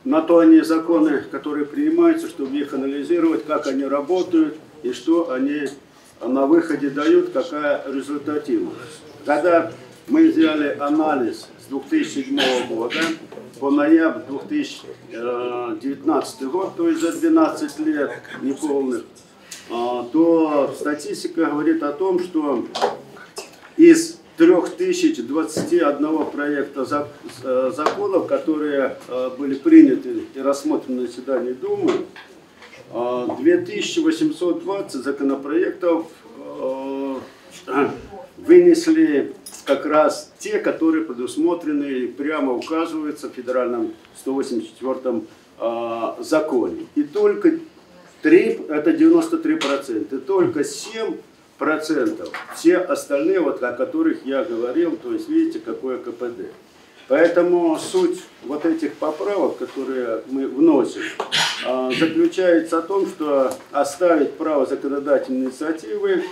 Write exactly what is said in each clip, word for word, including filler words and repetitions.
на то они законы, которые принимаются, чтобы их анализировать, как они работают и что они на выходе дают, какая результативность. Когда мы взяли анализ с две тысячи седьмого года по ноябрь две тысячи девятнадцатый год, то есть за двенадцать лет неполных, то статистика говорит о том, что из трёх тысяч двадцати одного проекта законов, которые были приняты и рассмотрены на заседании Думы, две тысячи восемьсот двадцать законопроектов вынесли как раз те, которые предусмотрены и прямо указываются в федеральном сто восемьдесят четвёртом законе. И только три, это девяносто три процента, и только семь процентов все остальные, вот, о которых я говорил, то есть видите, какое ка пэ дэ. Поэтому суть вот этих поправок, которые мы вносим, заключается в том, что оставить право законодательной инициативы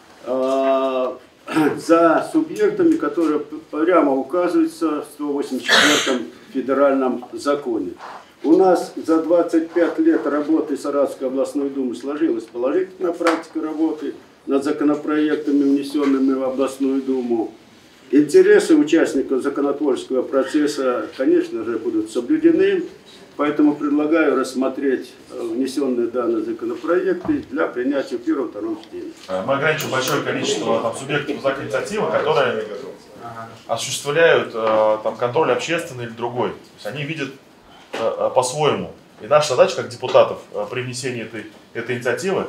за субъектами, которые прямо указываются в сто восемьдесят четвёртом федеральном законе. У нас за двадцать пять лет работы Саратовской областной думы сложилась положительная практика работы над законопроектами, внесенными в областную думу. Интересы участников законотворческого процесса, конечно же, будут соблюдены, поэтому предлагаю рассмотреть внесенные данные законопроекты для принятия в первом и втором чтении. Мы ограничим большое количество там, субъектов законодательной инициативы, которые осуществляют там, контроль общественный или другой. То есть они видят по-своему. И наша задача, как депутатов, при внесении этой, этой инициативы,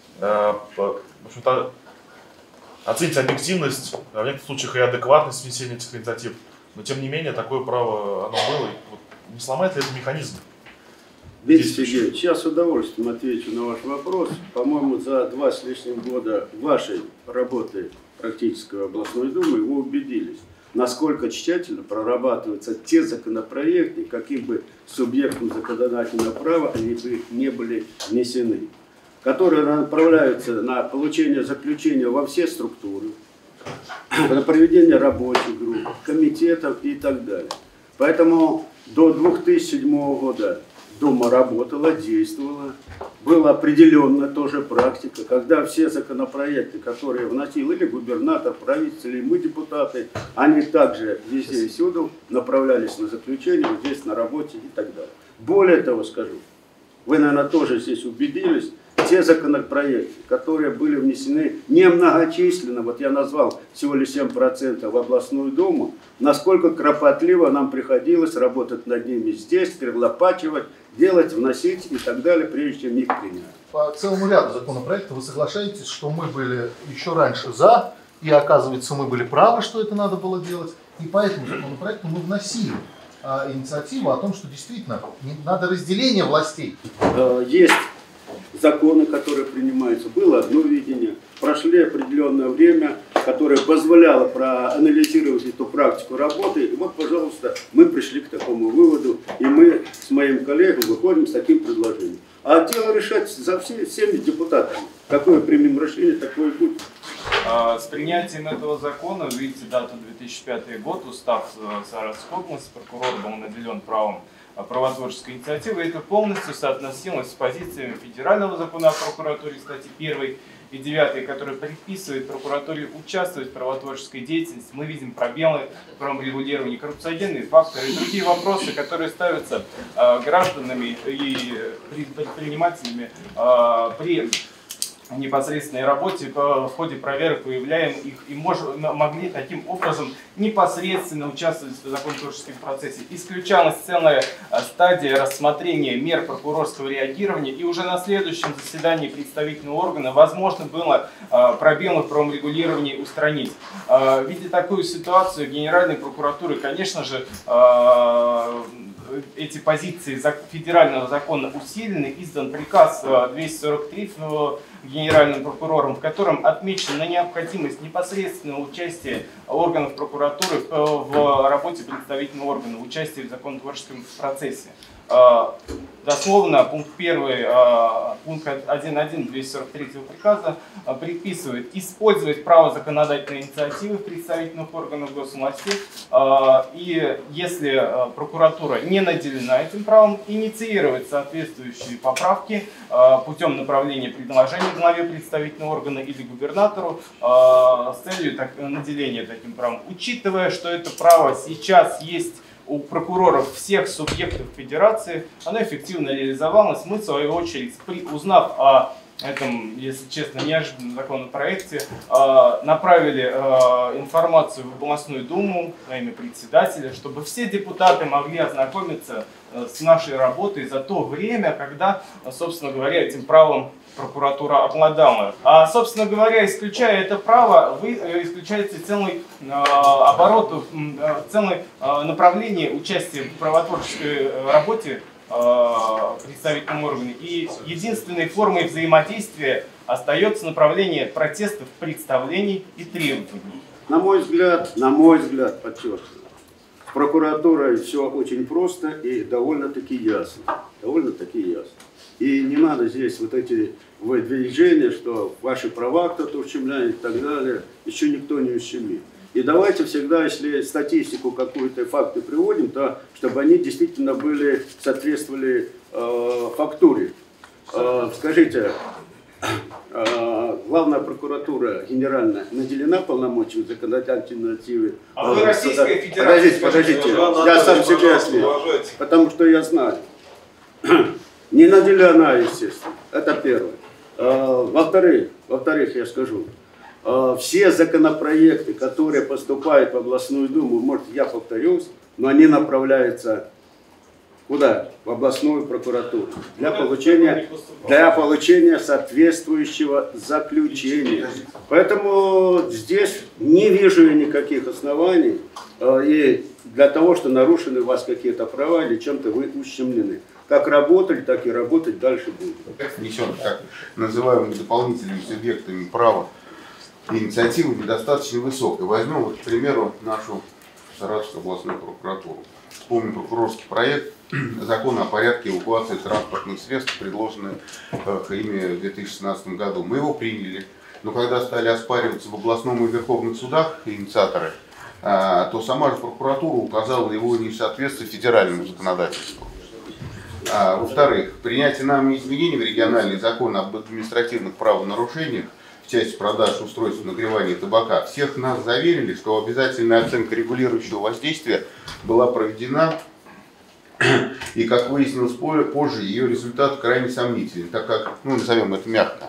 в общем-то, оценить объективность, в некоторых случаях и адекватность внесения этих инициатив. Но тем не менее, такое право оно было. И, вот, не сломает ли это механизм? Виктор Сергеевич, я с удовольствием отвечу на ваш вопрос. По-моему, за два с лишним года вашей работы практической областной думы вы убедились, насколько тщательно прорабатываются те законопроекты, каким бы субъектом законодательного права они бы не были внесены, которые направляются на получение заключения во все структуры, на проведение рабочих групп, комитетов и так далее. Поэтому до две тысячи седьмого года Дума работала, действовала. Была определенная тоже практика, когда все законопроекты, которые вносил или губернатор, правительство, или мы, депутаты, они также везде и всюду направлялись на заключение, вот здесь на работе и так далее. Более того скажу, вы, наверное, тоже здесь убедились, те законопроекты, которые были внесены немногочисленно, вот я назвал всего лишь семь процентов в областную думу, насколько кропотливо нам приходилось работать над ними здесь, перелопачивать, делать, вносить и так далее, прежде чем их принять. По целому ряду законопроектов вы соглашаетесь, что мы были еще раньше за, и оказывается мы были правы, что это надо было делать, и по этому законопроекту мы вносили а, инициативу о том, что действительно надо разделение властей. Есть законы, которые принимаются, было одно видение, прошли определенное время, которое позволяло проанализировать эту практику работы, и вот, пожалуйста, мы пришли к такому выводу, и мы с моим коллегой выходим с таким предложением. А дело решать за все, всеми депутатами. Какое примем решение, такое будет. С принятием этого закона, видите, дату две тысячи пятый год, устав Саратовской области, прокурор был наделен правом правотворческой инициативы, это полностью соотносилось с позициями федерального закона о прокуратуре, кстати, первый и девятый, который предписывает прокуратуре участвовать в правотворческой деятельности. Мы видим пробелы в регулировании, коррупциогенные факторы и другие вопросы, которые ставятся э, гражданами и предпринимателями э, при непосредственной работе, в ходе проверок выявляем их и мож, могли таким образом непосредственно участвовать в законотворческом процессе. Исключалась целая стадия рассмотрения мер прокурорского реагирования, и уже на следующем заседании представительного органа возможно было пробелы в правом регулировании устранить. Видя такую ситуацию, Генеральной прокуратуры, конечно же, эти позиции федерального закона усилены, издан приказ двести сорок три генеральным прокурором, в котором отмечена необходимость непосредственного участия органов прокуратуры в работе представительного органа, участия в законотворческом процессе. Дословно, пункт первый пункт один точка один двести сорок третьего приказа предписывает использовать право законодательной инициативы представительных органов госвласти. И если прокуратура не наделена этим правом, инициировать соответствующие поправки путем направления предложений главе представительного органа или губернатору с целью так, наделения таким правом. Учитывая, что это право сейчас есть у прокуроров всех субъектов федерации, оно эффективно реализовалось. Мы, в свою очередь, узнав о этом, если честно, неожиданном законопроекте, направили информацию в областную думу на имя председателя, чтобы все депутаты могли ознакомиться с нашей работой за то время, когда, собственно говоря, этим правом прокуратура обладала. А, собственно говоря, исключая это право, вы исключаете целый э, оборот, э, целое э, направление участия в правотворческой работе э, представительном органе. И единственной формой взаимодействия остается направление протестов, представлений и требований. На мой взгляд, на мой взгляд, подчеркиваю, с прокуратурой все очень просто и довольно-таки ясно. Довольно-таки ясно. И не надо здесь вот эти выдвижения, что ваши права кто-то ущемляет и так далее. Еще никто не ущемит. И давайте всегда, если статистику какую-то, факты приводим, то чтобы они действительно были, соответствовали э, фактуре. Э, скажите, э, главная прокуратура генеральная наделена полномочиями законодательной инициативы? А вы Российская Федерация? Подождите, подождите, я сам себе отвечу, потому что я знаю. Не наделена, естественно. Это первое. Во-вторых, во-вторых, я скажу, все законопроекты, которые поступают в областную думу, может, я повторюсь, но они направляются куда? В областную прокуратуру. Для получения, для получения соответствующего заключения. Поэтому здесь не вижу я никаких оснований и для того, что нарушены у вас какие-то права или чем-то вы ущемлены. Как работали, так и работать дальше будем. Несем так называемыми дополнительными субъектами права инициативы недостаточно высокой. Возьмем, вот, к примеру, нашу Саратовскую областную прокуратуру. Вспомним прокурорский проект закона о порядке эвакуации транспортных средств, предложенный ими в две тысячи шестнадцатом году. Мы его приняли, но когда стали оспариваться в областном и верховных судах инициаторы, то сама же прокуратура указала его несоответствие федеральному законодательству. А, во-вторых, принятие нами изменений в региональный закон об административных правонарушениях в части продаж устройств нагревания табака всех нас заверили, что обязательная оценка регулирующего воздействия была проведена, и, как выяснилось позже, ее результат крайне сомнительный, так как, ну, назовем это мягко,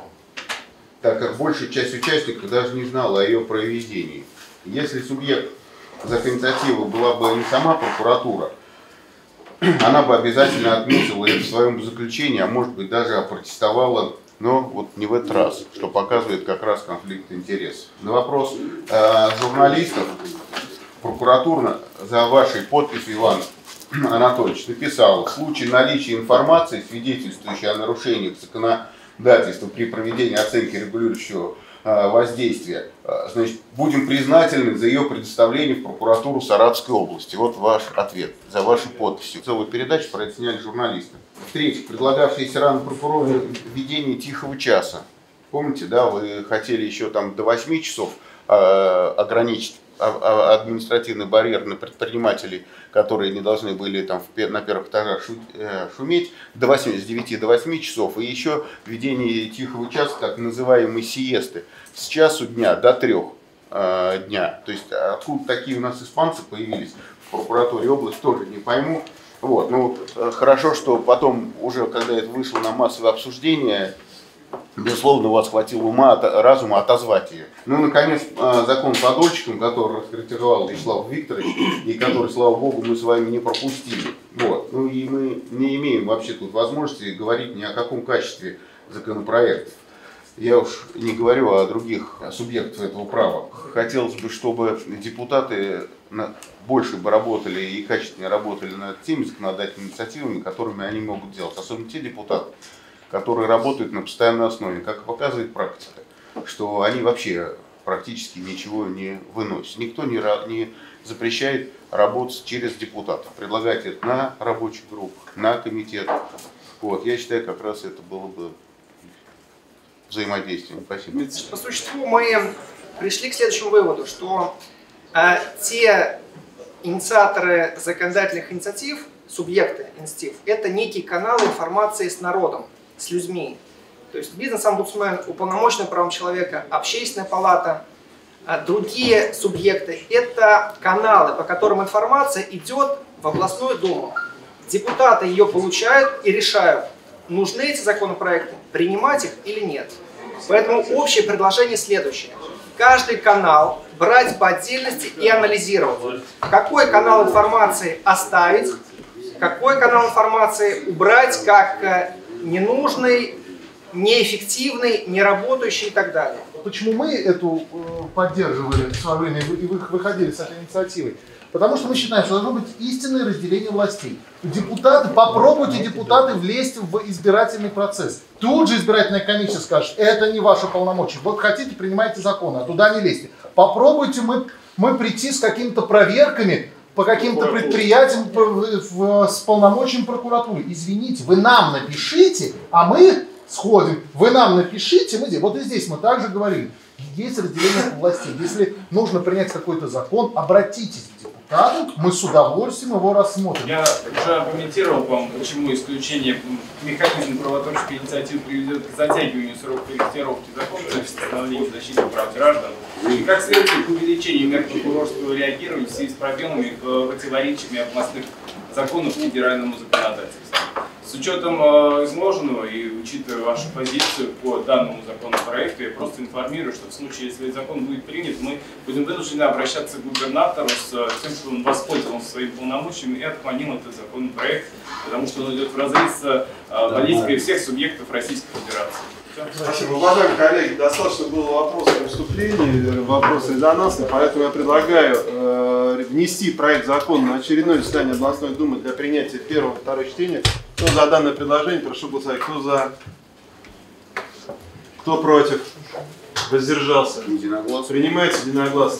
так как большая часть участников даже не знала о ее проведении. Если субъект законициативы была бы не сама прокуратура, она бы обязательно отметила это в своем заключении, а может быть даже опротестовала, но вот не в этот раз, что показывает как раз конфликт интересов. На вопрос э, журналистов, прокуратура за вашей подписью, Иван Анатольевич, написал: в случае наличия информации, свидетельствующей о нарушениях законодательства при проведении оценки регулирующего воздействия, значит, будем признательны за ее предоставление в прокуратуру Саратовской области. Вот ваш ответ за вашей подписью. Целую передачу про это сняли журналисты. В-третьих, предлагавшееся ранее прокурору введение тихого часа. Помните, да, вы хотели еще там до восьми часов э, ограничить административный барьер на предпринимателей, которые не должны были там в, на первых этажах шу, э, шуметь, до восьми, с девяти до восьми часов, и еще введение тихого часа, так называемой сиесты, с часу дня до трех э, дня. То есть откуда такие у нас испанцы появились в прокуратуре области, тоже не пойму. Вот, ну, э, хорошо, что потом уже, когда это вышло на массовое обсуждение, безусловно, у вас хватило ума, разума отозвать ее. Ну, наконец, закон по дольщикам, который раскритиковал Вячеслав Викторович, и который, слава богу, мы с вами не пропустили. Вот. Ну, и мы не имеем вообще тут возможности говорить ни о каком качестве законопроектов. Я уж не говорю о других субъектах этого права. Хотелось бы, чтобы депутаты больше бы работали и качественнее работали над теми законодательными инициативами, которыми они могут делать. Особенно те депутаты, которые работают на постоянной основе. Как показывает практика, что они вообще практически ничего не выносят. Никто не, не запрещает работать через депутатов. Предлагать это на рабочих группах, на комитетах. Вот, я считаю, как раз это было бы взаимодействием. Спасибо. По существу мы пришли к следующему выводу, что э, те инициаторы законодательных инициатив, субъекты инициатив, это некий канал информации с народом, с людьми. То есть бизнес-омбудсмен, уполномоченный правом человека, общественная палата, э, другие субъекты – это каналы, по которым информация идет в областную думу. Депутаты ее получают и решают, нужны эти законопроекты, принимать их или нет. Поэтому общее предложение следующее. Каждый канал брать по отдельности и анализировать. Какой канал информации оставить, какой канал информации убрать как ненужный, неэффективный, неработающий и так далее. Почему мы эту поддерживали в свое время и выходили с этой инициативой? Потому что мы считаем, что должно быть истинное разделение властей. Депутаты, попробуйте, депутаты, влезть в избирательный процесс. Тут же избирательная комиссия скажет, это не ваше полномочие. Вот хотите, принимайте законы, а туда не лезьте. Попробуйте мы, мы прийти с какими-то проверками по каким-то предприятиям с полномочием прокуратуры. Извините, вы нам напишите, а мы сходим. Вы нам напишите, мы здесь. Вот и здесь мы также говорили. Есть разделение властей. Если нужно принять какой-то закон, обратитесь к депутату, мы с удовольствием его рассмотрим. Я уже аргументировал вам, почему исключение механизма правотворческой инициативы приведет к затягиванию срока корректировки закона о восстановлении защиты прав граждан и, как следствие, к увеличению мер прокурорского реагирования в связи с проблемами, противоречиями областных законов федеральному законодательству. С учетом э, изложенного и учитывая вашу позицию по данному законопроекту, я просто информирую, что в случае, если закон будет принят, мы будем вынуждены обращаться к губернатору с тем, что он воспользовался своими полномочиями и отклонил этот законопроект, потому что он идет в разрез с э, политикой всех субъектов Российской Федерации. Спасибо. Уважаемые коллеги, достаточно было вопросов в выступлении, вопрос резонансный, поэтому я предлагаю э, внести проект закона на очередное заседание областной думы для принятия первого и второго чтения. Кто за данное предложение, прошу голосовать. Кто за? Кто против? Воздержался? Единогласно. Принимается единогласно.